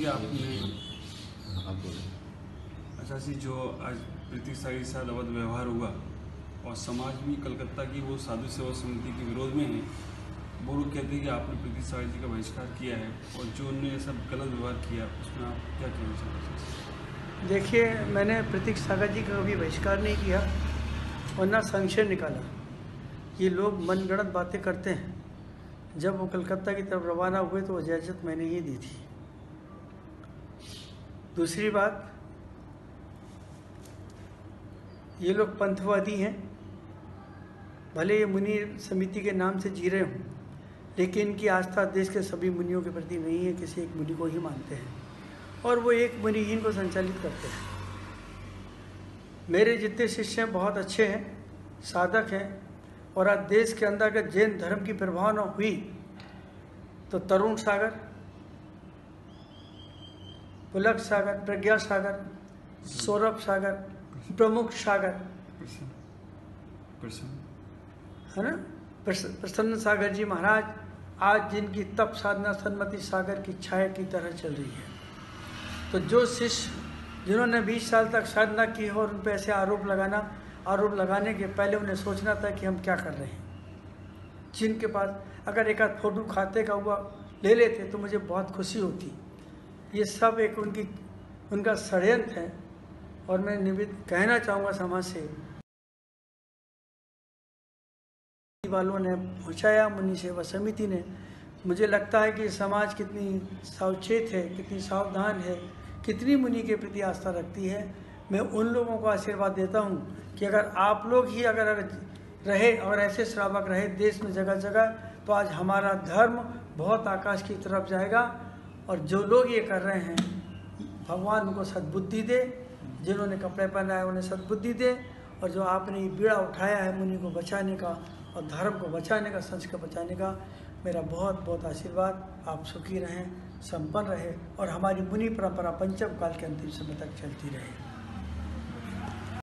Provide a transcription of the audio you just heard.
आपने आप बोले। आचार्य जी, जो आज प्रीति सागर के साथ अवैध व्यवहार हुआ और समाज भी कलकत्ता की वो साधु सेवा समिति के विरोध में है, वो लोग कहते हैं कि आपने प्रीति सागर जी का बहिष्कार किया है और जो उन्होंने ऐसा गलत व्यवहार किया उसमें आप क्या कहना चाहते हैं? देखिए, मैंने प्रीति सागर जी का कभी बहिष्कार नहीं किया और ना संशय निकाला। ये लोग मनगढ़ंत बातें करते हैं। जब वो कलकत्ता की तरफ रवाना हुए तो वो इजाज़त मैंने ही दी थी। दूसरी बात, ये लोग पंथवादी हैं, भले ये मुनि समिति के नाम से जी रहे हों, लेकिन इनकी आस्था देश के सभी मुनियों के प्रति नहीं है, किसी एक मुनि को ही मानते हैं और वो एक मुनिहीन को संचालित करते हैं। मेरे जितने शिष्य हैं बहुत अच्छे हैं, साधक हैं, और आज देश के अंदर अगर जैन धर्म की प्रभावना हुई तो तरुण सागर, पुलक सागर, प्रज्ञा सागर, सौरभ सागर, प्रमुख सागर, है ना, प्रसन्न सागर जी महाराज आज जिनकी तप साधना सन्मति सागर की छाया की तरह चल रही है। तो जो शिष्य जिन्होंने 20 साल तक साधना की हो और उन पर ऐसे आरोप लगाने के पहले उन्हें सोचना था कि हम क्या कर रहे हैं। जिनके पास अगर एक आध फोटो खाते का हुआ ले लेते तो मुझे बहुत खुशी होती। ये सब एक उनका षड्यंत्र है और मैं कहना चाहूँगा समाज से वालों ने पहुँचाया, मुनि सेवा समिति ने। मुझे लगता है कि समाज कितनी सावचेत है, कितनी सावधान है, कितनी मुनि के प्रति आस्था रखती है। मैं उन लोगों को आशीर्वाद देता हूँ कि अगर आप लोग ही अगर रहे और ऐसे श्रावक रहे देश में जगह जगह, तो आज हमारा धर्म बहुत आकाश की तरफ जाएगा। और जो लोग ये कर रहे हैं, भगवान उनको सद्बुद्धि दे, जिन्होंने कपड़े पहनाए उन्हें सद्बुद्धि दे, और जो आपने ये बीड़ा उठाया है मुनि को बचाने का और धर्म को बचाने का, संस्कृति को बचाने का, मेरा बहुत बहुत आशीर्वाद। आप सुखी रहें, संपन्न रहें और हमारी मुनि परंपरा पंचम काल के अंतिम समय तक चलती रहे।